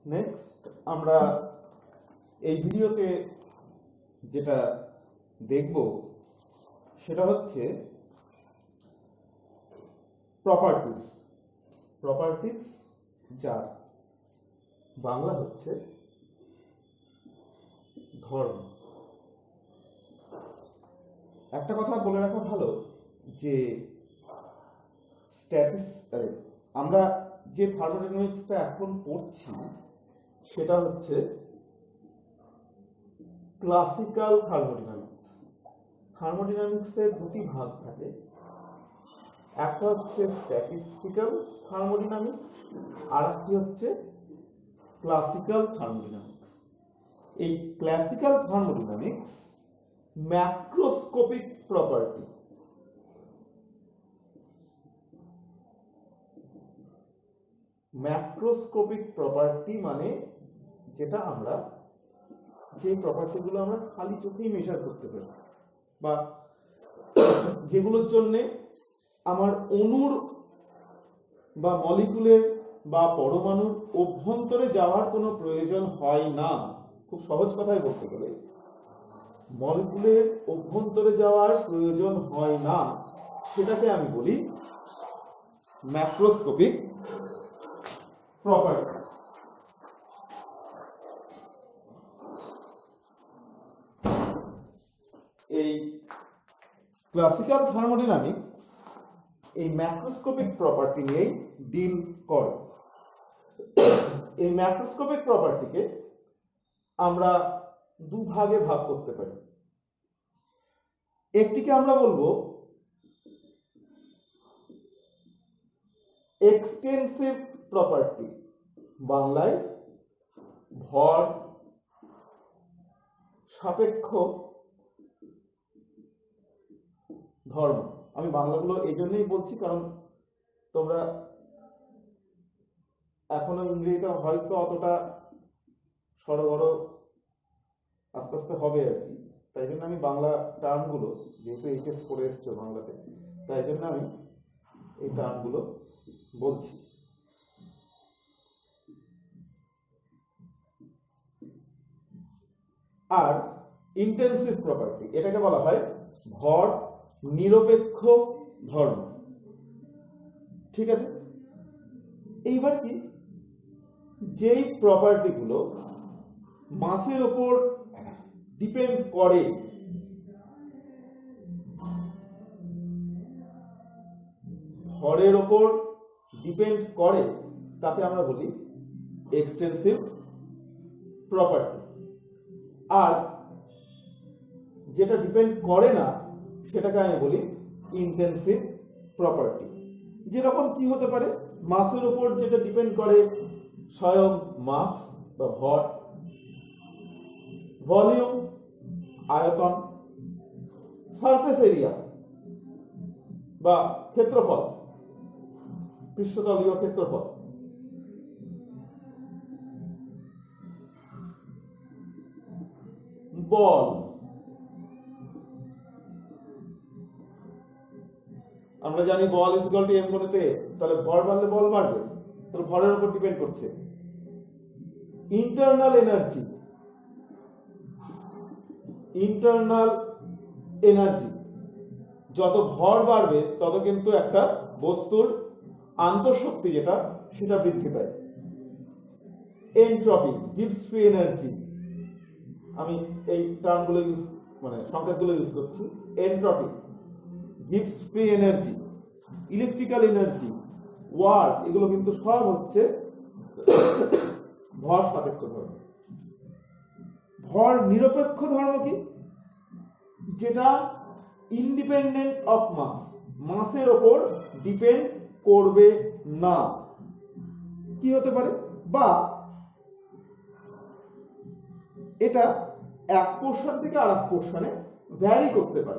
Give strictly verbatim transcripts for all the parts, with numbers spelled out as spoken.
Next আমরা এই ভিডিওতে যেটা দেখব সেটা হচ্ছে প্রপার্টিজ প্রপার্টিজ যার বাংলা হচ্ছে ধর্ম। একটা কথা বলে রাখা ভালো যে স্ট্যাটিস আমরা যে থার্মোডাইনামিক্সটা এখন পড়ছি সেটা হচ্ছে ক্লাসিক্যাল থার্মোডাইনামিক্স। থার্মোডাইনামিক্সের দুটি ভাগ থাকে, একটা হচ্ছে স্ট্যাটিস্টিক্যাল থার্মোডাইনামিক্স আর একটি হচ্ছে ক্লাসিক্যাল থার্মোডাইনামিক্স। এই classical thermodynamics macroscopic property macroscopic property মানে যেটা আমরা যে প্রপার্টিগুলো আমরা খালি চোখেই মেজার করতে পারি বা যেগুলোর জন্য আমার অণুর বা মলিকুলের বা পরমাণুর অভ্যন্তরে যাওয়ার কোনো প্রয়োজন হয় না। খুব সহজ কথায় বলতে গেলে মলিকুলের অভ্যন্তরে যাওয়ার প্রয়োজন হয় না, সেটাকে আমি বলি ম্যাক্রোস্কোপিক প্রপার্টি। এই ক্লাসিক্যাল থার্মোডাইনামিক্স এই ম্যাক্রোস্কোপিক প্রপার্টি নিয়েই ডিল করে। এই ম্যাক্রোস্কোপিক প্রপার্টিকে আমরা দু ভাগে ভাগ করতে পারি। একটিকে আমরা বলবো এক্সটেন্সিভ প্রপার্টি, বাংলায় ভর সাপেক্ষ ধর্ম। আমি বাংলাগুলো এই জন্যই বলছি কারণ তোমরা এখনো ইংরেজিতে হয়তো অতটা সড়গড় আস্তে আস্তে হবে আর কি, তাই জন্য আমি বাংলা টার্মগুলো, যেহেতু এইচএস পড়ে এসছো বাংলাতে, তাই জন্য আমি এই টার্মগুলো বলছি। আর ইন্টেন্সিভ প্রপার্টি, এটাকে বলা হয় ভর নিরপেক্ষ ধর্ম। ঠিক আছে, এইবার কি, যেই প্রপার্টিগুলো মাসের ওপর ডিপেন্ড করে, ভরের ওপর ডিপেন্ড করে, তাকে আমরা বলি এক্সটেন্সিভ প্রপার্টি। আর যেটা ডিপেন্ড করে না সেটাকে আমি বলি ইন্টেন্সিভ প্রপার্টি। যেরকম কি হতে পারে, মাসের উপর যেটা ডিপেন্ড করে স্বয়ং মাস বা ভর, ভলিউম আয়তন, সারফেস এরিয়া বা ক্ষেত্রফল, পৃষ্ঠতলীয় ক্ষেত্রফল, বল। আমরা জানি বল ইজ ইকুয়াল টু এম গুণিত এ, তাহলে ভর বাড়লে বল বাড়বে, তাহলে ভরের উপর ডিপেন্ড করছে। ইন্টারনাল এনার্জি, ইন্টারনাল এনার্জি, যত ভর বাড়বে তত কিন্তু একটা বস্তুর আন্তঃশক্তি যেটা সেটা বৃদ্ধি পায়। এনট্রপি, গিভস ফ্রি এনার্জি, আমি এই টার্মগুলো ইউজ মানে সংকেতগুলো ইউজ করছি। এনট্রপি, গিভস free energy, electrical energy, work, এগুলো কিন্তু সব হচ্ছে ভর সাপেক্ষ ধর্ম। ভর নিরপেক্ষ ধর্ম কি, যেটা ইন্ডিপেন্ডেন্ট অফ মাস, মাসের ওপর ডিপেন্ড করবে না। কি হতে পারে, বা এটা এক পোর্শন থেকে আর এক পোর্শনে ভ্যারি করতে পারে,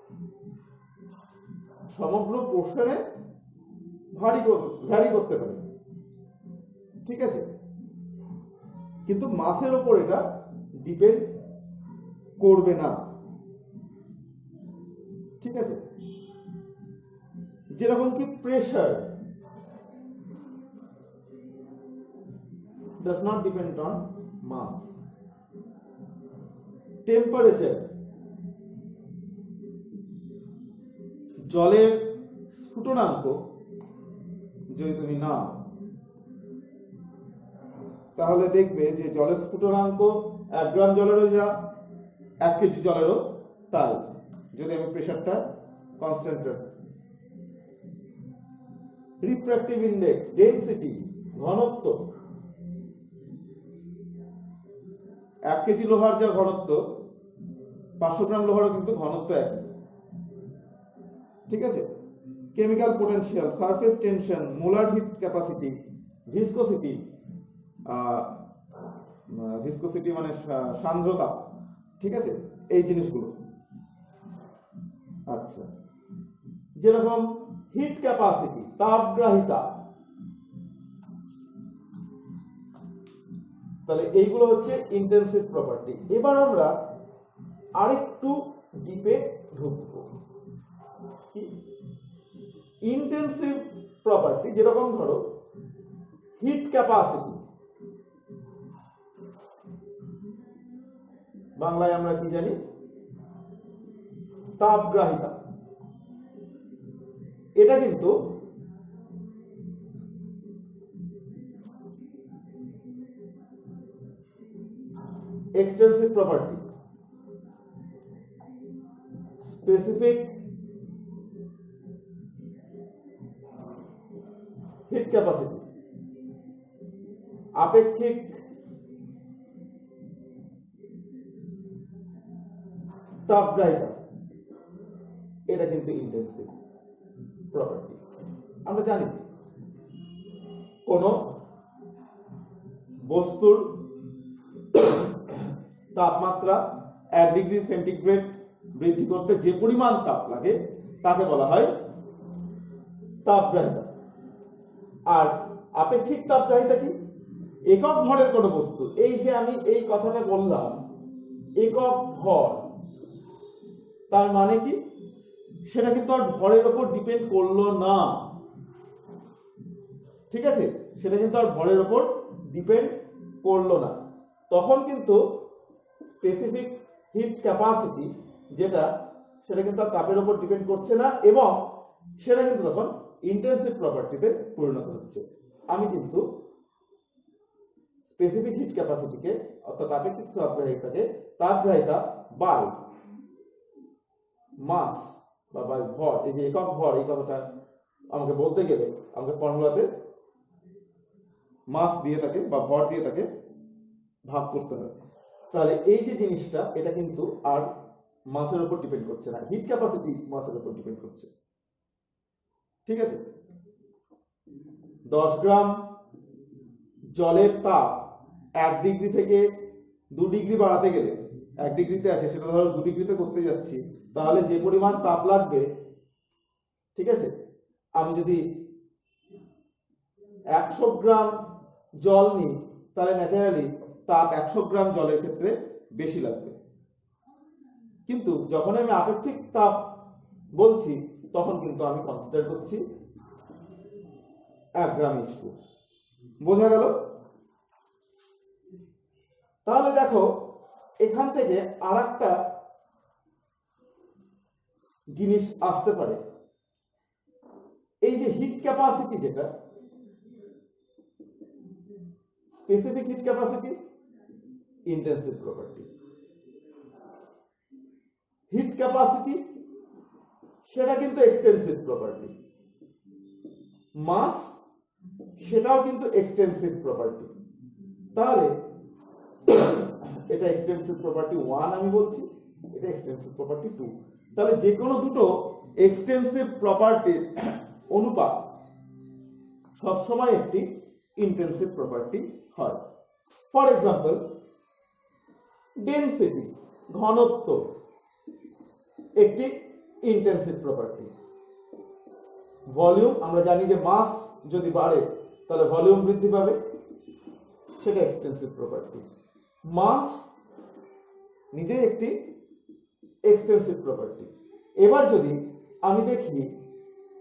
সমগ্র পোর্শনে ভারী ভ্যারি করতে পারে। ঠিক আছে, কিন্তু মাসের ওপর এটা ডিপেন্ড করবে না। ঠিক আছে, যেরকম কি pressure, does not depend on mass. Temperature, জলের স্ফুটনাঙ্ক যদি তুমি নাও তাহলে দেখবে যে জলের স্ফুটনাঙ্ক এক গ্রাম জলেরও যা এক কেজি জলেরও তাই, যদি আমি প্রেসারটা কনস্ট্যান্ট রাখি। রিফ্র্যাক্টিভ ইন্ডেক্স, ডেনসিটি, ঘনত্ব, এক কেজি লোহার যা ঘনত্ব পাঁচশো গ্রাম লোহারও কিন্তু ঘনত্ব একই, ঠিক আছে। Chemical potential, surface tension, molar heat capacity, viscosity, viscosity মানে সান্দ্রতা, ঠিক আছে, এই জিনিসগুলো। আচ্ছা, যেরকম হিট ক্যাপাসিটি, তাপগ্রাহিতা, তাহলে এইগুলো হচ্ছে ইন্টেনসিভ প্রপার্টি। এবার আমরা আরেকটু ডিপে ঢুকবো। কি ইন্টেনসিভ প্রপার্টি? যেরকম ধরো হিট ক্যাপাসিটি, বাংলায় আমরা কি জানি? তাপগ্রাহিতা। এটা কিন্তু extensive property, specific heat capacity, আপেক্ষিক তাপগ্রাহিতা, এটা কিন্তু ইন্টেনসিভ প্রপার্টি। আমরা জানি কোন বস্তুর তাপমাত্রা এক ডিগ্রি সেন্টিগ্রেড বৃদ্ধি করতে যে পরিমাণ তাপ লাগে তাকে বলা হয় তাপগ্রাহিতা। আর আপেক্ষিক তাপগ্রাহিতা কি? একক ভরের কোন বস্তু, এই যে আমি এই কথাটা বললাম একক ভর, তার মানে কি সেটা কিন্তু আর ভরের উপর ডিপেন্ড করলো না, ঠিক আছে, সেটা কিন্তু আর ভরের উপর ডিপেন্ড করলো না। তখন কিন্তু স্পেসিফিক হিট ক্যাপাসিটি যেটা, সেটা কিন্তু আর তাপের উপর ডিপেন্ড করছে না, এবং সেটা কিন্তু তখন ইন্টেনসিভ প্রপার্টিতে পরিণত হচ্ছে। আমি কিন্তু স্পেসিফিক হিট ক্যাপাসিটিকে অর্থাৎ আপেক্ষিক তাপগ্রাহিতাকে তাপগ্রাহিতা বাই মাস বা বাই ভর, এই যে একক ভর, এই কথাটা আমাকে বলতে গেলে আমাকে ফর্মুলাতে মাস দিয়ে থাকে বা ভর দিয়ে তাকে ভাগ করতে হবে। তাহলে এই যে জিনিসটা, এটা কিন্তু আর মাসের উপর ডিপেন্ড করছে না, হিট ক্যাপাসিটি মাসের উপর ডিপেন্ড করছে, ঠিক আছে। দশ গ্রাম জলের তাপ এক ডিগ্রি থেকে দু ডিগ্রি বাড়াতে গেলে, এক ডিগ্রিতে আসে সেটা ধরো দু ডিগ্রিতে করতে যাচ্ছি, তাহলে যে পরিমাণ তাপ লাগবে, ঠিক আছে, আমি যদি একশো গ্রাম জল নিই তাহলে ন্যাচারালি তাপ একশো গ্রাম জলের ক্ষেত্রে বেশি লাগবে। কিন্তু যখন আমি আপেক্ষিক তাপ বলছি তখন কিন্তু আমি কনসিডার করছি এক গ্রাম এইচ টু। বোঝা গেল? তাহলে দেখো এখান থেকে আর একটা জিনিস আসতে পারে, এই যে হিট ক্যাপাসিটি, যেটা specific heat capacity intensive property, heat capacity সেটা কিন্তু এক্সটেনসিভ প্রপার্টি, মাস সেটাও কিন্তু এক্সটেনসিভ প্রপার্টি। তাহলে এটা এক্সটেনসিভ প্রপার্টি ওয়ান আমি বলছি, এটা এক্সটেনসিভ প্রপার্টি টু। তাহলে যে কোনো দুটো এক্সটেনসিভ প্রপার্টির অনুপাত সবসময় একটি ইন্টেনসিভ প্রপার্টি হয়। ফর এক্সাম্পল, ডেনসিটি, ঘনত্ব, একটি ইন্টেনসিভ প্রপার্টি। ভলিউম, আমরা জানি যে মাস যদি বাড়ে তাহলে ভলিউম বৃদ্ধি পাবে, সেটা এক্সটেনসিভ প্রপার্টি। মাস নিজেই একটি এক্সটেনসিভ প্রপার্টি। এবার যদি আমি দেখি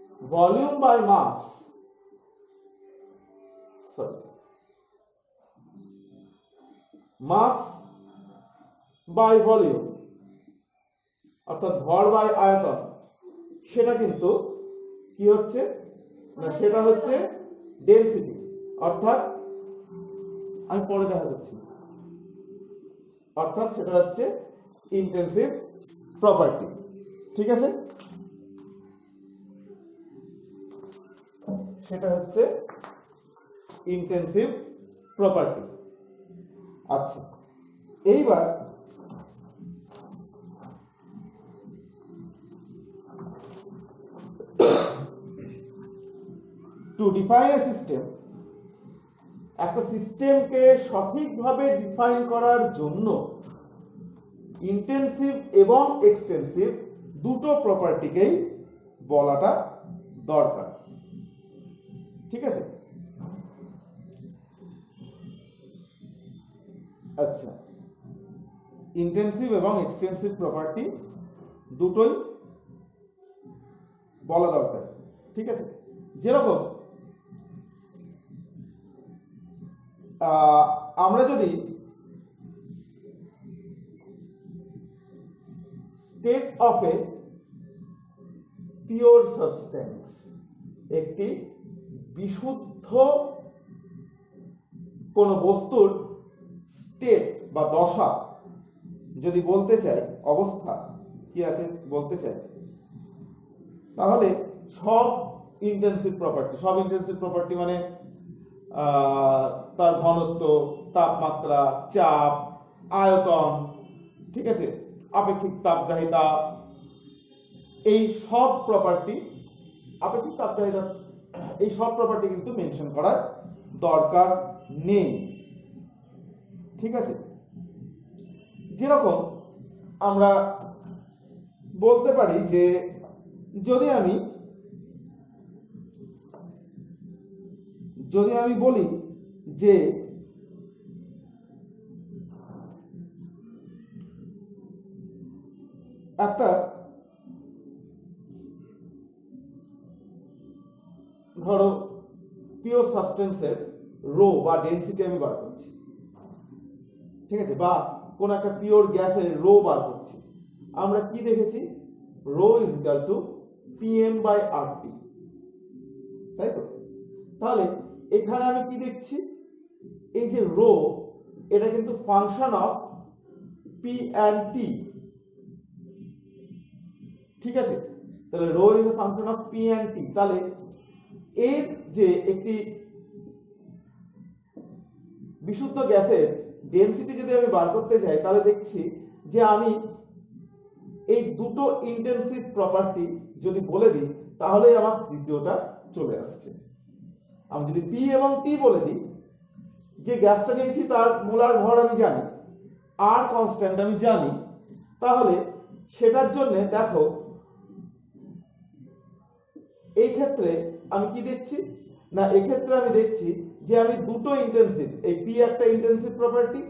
volume by mass, sorry mass by volume অর্থাৎ ভর বাই আয়তন, সেটা কিন্তু কি হচ্ছে না, সেটা হচ্ছে ডেনসিটি, অর্থাৎ আমি পরে দেখা যাচ্ছি, অর্থাৎ সেটা হচ্ছে ইন্টেনসিভ প্রপার্টি। ঠিক আছে, সেটা হচ্ছে ইন্টেনসিভ প্রপার্টি। আচ্ছা, এইবার টু ডিফাইন এ সিস্টেম, একটা সিস্টেমকে সঠিকভাবে ডিফাইন করার জন্য ইন্টেনসিভ এবং এক্সটেন্সিভ দুটো প্রপার্টিকেই বলাটা দরকার। ঠিক আছে, আচ্ছা, ইন্টেনসিভ এবং এক্সটেন্সিভ প্রপার্টি দুটোই বলা দরকার। ঠিক আছে, যেরকম আমরা যদি state of a pure substance, একটি বিশুদ্ধ কোন বস্তুর স্টেট বা দশা যদি বলতে চাই, অবস্থা কি আছে বলতে চাই, তাহলে সব ইন্টেনসিভ প্রপার্টি, সব ইন্টেনসিভ প্রপার্টি মানে তার ঘনত্ব, তাপমাত্রা, চাপ, আয়তন, ঠিক আছে, আপেক্ষিক তাপগ্রাহিতা, এই সব প্রপার্টি, আপেক্ষিক তাপগ্রাহিতা, এই সব প্রপার্টি কিন্তু মেনশন করার দরকার নেই। ঠিক আছে, যেরকম আমরা বলতে পারি যে যদি আমি যদি আমি বলি যে একটা ধরো পিওর সাবস্টেন্সের রো বা ডেনসিটি আমি বার করছি, ঠিক আছে, বা কোন একটা পিওর গ্যাসের রো বার করছি, আমরা কি দেখেছি, rho is equal to PM by RT, তাই তো? তাহলে এখানে আমি কি দেখছি, এই যে রো, এটা কিন্তু function of P and T. ঠিক আছে, তাহলে rho is a function of P and T. তাহলে এর যে একটি বিশুদ্ধ গ্যাসের ডেনসিটি যদি আমি বার করতে যাই, তাহলে দেখছি যে আমি এই দুটো ইন্টেনসিভ প্রপার্টি যদি বলে দিই, তাহলে আমার দ্বিতীয়টা চলে আসছে। আমি যদি পি এবং টি বলে দিই, যে গ্যাসটা নিয়েছি তার মোলার ভর আমি জানি, আর কনস্ট্যান্ট আমি জানি, তাহলে সেটার জন্য দেখো এই ক্ষেত্রে আমি কি দেখছি না, এই ক্ষেত্রে আমি দেখছি যে আমি দুটো ইন্টেনসিভ, এই পি একটা ইন্টেনসিভ প্রপার্টি,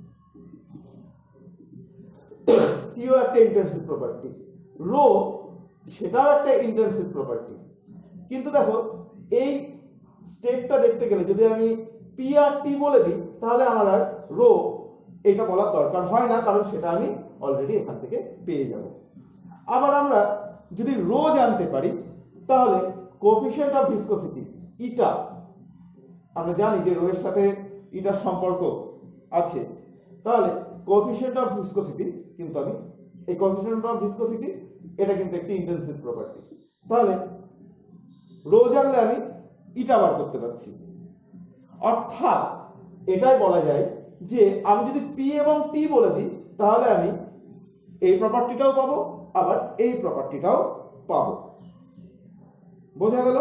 টিও একটা ইন্টেনসিভ প্রপার্টি, রো সেটাও একটা ইন্টেনসিভ প্রপার্টি। কিন্তু দেখো এই স্টেটটা দেখতে গেলে যদি আমি পি আর টি বলে দিই, তাহলে আমার আর রো এটা বলার দরকার হয় না, কারণ সেটা আমি অলরেডি এখান থেকে পেয়ে যাব। আবার আমরা যদি রো জানতে পারি, তাহলে কোএফিশিয়েন্ট অফ ভিসকসিটি ইটা, আমরা জানি যে রো এর সাথে ইটার সম্পর্ক আছে, তাহলে কোএফিশিয়েন্ট অফ ভিসকসিটি কিন্তু আমি এই কোএফিশিয়েন্ট অফ ভিসকসিটি এটা কিন্তু একটি ইন্টেনসিভ প্রপার্টি। তাহলে রো জানলে আমি ইটা বার করতে পারছি। অর্থাৎ এটাই বলা যায় যে আমি যদি পি এবং টি বলে দিই, তাহলে আমি এই প্রপার্টিটাও পাবো, আবার এই প্রপার্টিটাও পাবো। বোঝা গেল?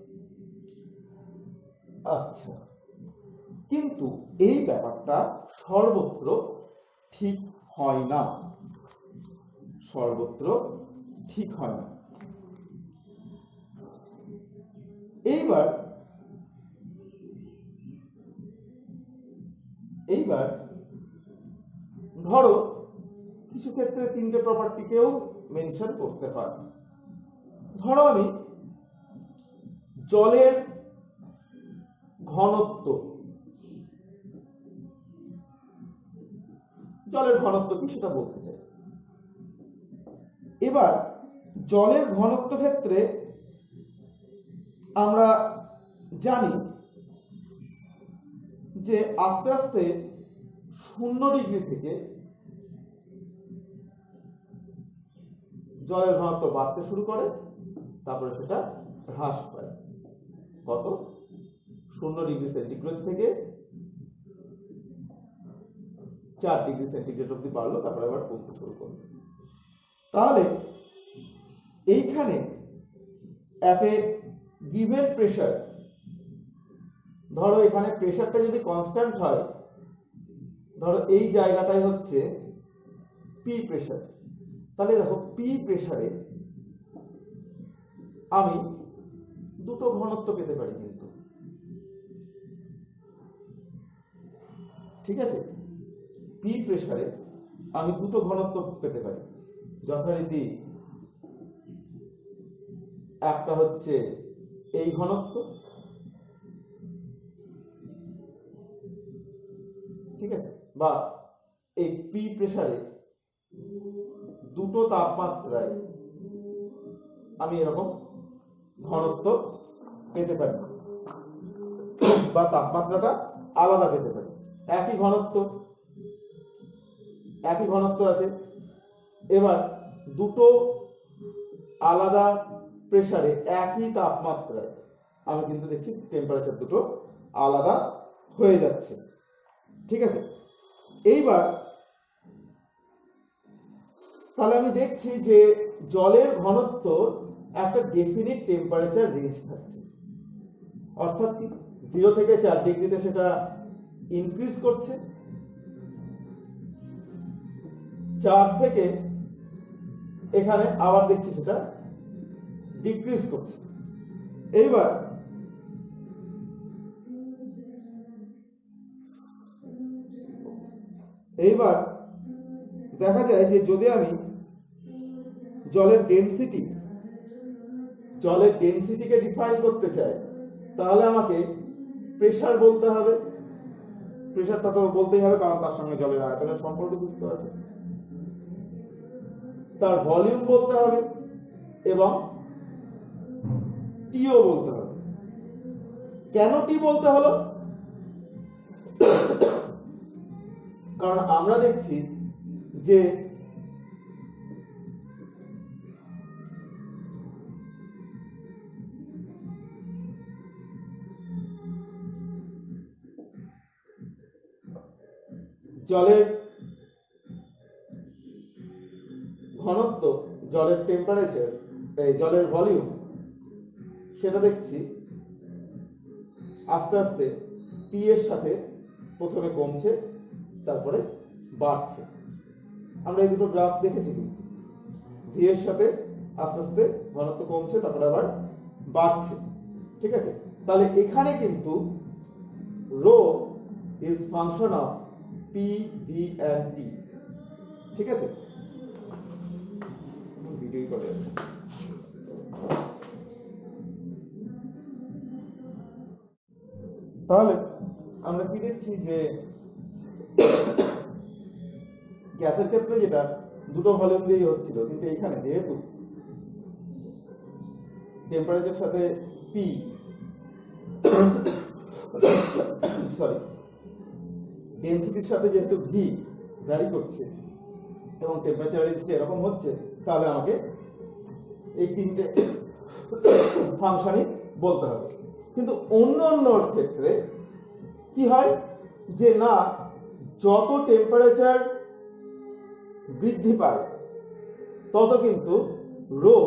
আচ্ছা, কিন্তু এই ব্যাপারটা সর্বত্র ঠিক হয় না, সর্বত্র ঠিক হয় না। এইবার এইবার ধরো কিছু ক্ষেত্রে তিনটে প্রপার্টিকেও মেনশন করতে হয়। ধরো আমি জলের ঘনত্ব জলের ঘনত্ব কি সেটা বলতে চাই। এবার জলের ঘনত্ব ক্ষেত্রে আমরা জানি যে আস্তে আস্তে শূন্য ডিগ্রি থেকে জলের ঘনত্ব বাড়তে শুরু করে, তারপরে সেটা হ্রাস পায়। কত? শূন্য ডিগ্রি সেন্টিগ্রেড থেকে চার ডিগ্রি সেন্টিগ্রেড অব্দি বাড়লো, তারপরে আবার কমতে শুরু করলো। তাহলে এইখানে at a given pressure, ধরো এখানে প্রেসারটা যদি কনস্ট্যান্ট হয়, ধরো এই জায়গাটাই হচ্ছে পি প্রেসার, তাহলে দেখো পি প্রেসারে আমি দুটো ঘনত্ব পেতে পারি কিন্তু, ঠিক আছে? পি প্রেসারে আমি দুটো ঘনত্ব পেতে পারি, যথারীতি একটা হচ্ছে এই ঘনত্ব, ঠিক আছে, বা এই পি প্রেসারে দুটো তাপমাত্রায় আমি এরকম ঘনত্ব পেতে পারি, বা তাপমাত্রাটা আলাদা পেতে পারি। একই ঘনত্ব একই ঘনত্ব আছে, এবার দুটো আলাদা প্রেসারে একই তাপমাত্রায় আমি কিন্তু দেখছি টেম্পারেচার দুটো আলাদা হয়ে যাচ্ছে, ঠিক আছে? এইবার তাহলে আমি দেখছি যে জলের ঘনত্ব একটা ডেফিনিট টেম্পারেচার রেঞ্জ থাকছে, অর্থাৎ কি জিরো থেকে চার ডিগ্রিতে সেটা ইনক্রিজ করছে, চার থেকে এখানে আবার দেখছি সেটা ডিক্রিজ করছে। এইবার এইবার দেখা যায় যে যদি আমি জলের ডেনসিটি জলের ডেনসিটিকে ডিফাইন করতে চাই, তাহলে আমাকে প্রেসার বলতে হবে। প্রেসারটা তো বলতেই হবে, কারণ তার সঙ্গে জলের আয়তনের সম্পর্ক যুক্ত আছে। তার ভলিউম বলতে হবে এবং টিও বলতে হবে। কেন টি বলতে হলো? কারণ আমরা দেখছি যে জলের ঘনত্ব, জলের টেম্পারেচার, এই জলের ভলিউম, সেটা দেখছি আস্তে আস্তে পি এর সাথে প্রথমে কমছে, তারপরে বাড়ছে। আমরা এই দুটো গ্রাফ দেখেছি, কিন্তু ভি এর সাথে আস্তে আস্তে ঘনত্ব কমছে, তারপরে আবার বাড়ছে, ঠিক আছে? তাহলে এখানে কিন্তু rho is function of P, V and T, ঠিক আছে? ভিডিও করে তাহলে আমরা কি দেখছি যে গ্যাসের ক্ষেত্রে যেটা দুটো ভলিউম দিয়েই হচ্ছিল, কিন্তু এখানে যেহেতু টেম্পারেচারের সাথে পি সরি ডেনসিটির সাথে যেহেতু ভি ভ্যারি করছে এবং টেম্পারেচার রেঞ্জটা এরকম হচ্ছে, তাহলে আমাকে এই তিনটে ফাংশনই বলতে হবে। কিন্তু অন্য অন্য ক্ষেত্রে কি হয় যে না, যত টেম্পারেচার বৃদ্ধি পায় তত কিন্তু রো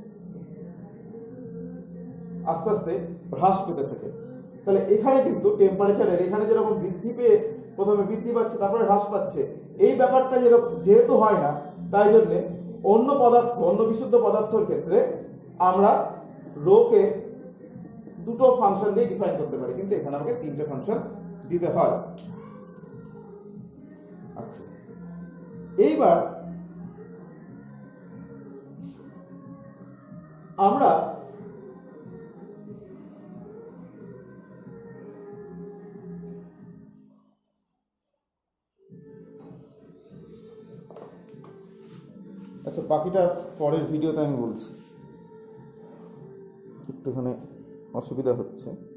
আস্তে আস্তে হ্রাস পেতে থাকে। তাহলে এখানে কিন্তু টেম্পারেচারের এখানে যেরকম বৃদ্ধি পেয়ে প্রথমে বৃদ্ধি পাচ্ছে তারপরে হ্রাস পাচ্ছে, এই ব্যাপারটা যেহেতু হয় না, তাই জন্যে অন্য পদার্থ অন্য বিশুদ্ধ পদার্থের ক্ষেত্রে আমরা রোকে দুটো ফাংশন দিয়ে ডিফাইন করতে পারি, কিন্তু এখানে আমাকে তিনটে ফাংশন দিতে হয়। আচ্ছা, এইবার আমরা আচ্ছা, বাকিটা পরের ভিডিওতে আমি বলছি, একটুখানি অসুবিধা হচ্ছে।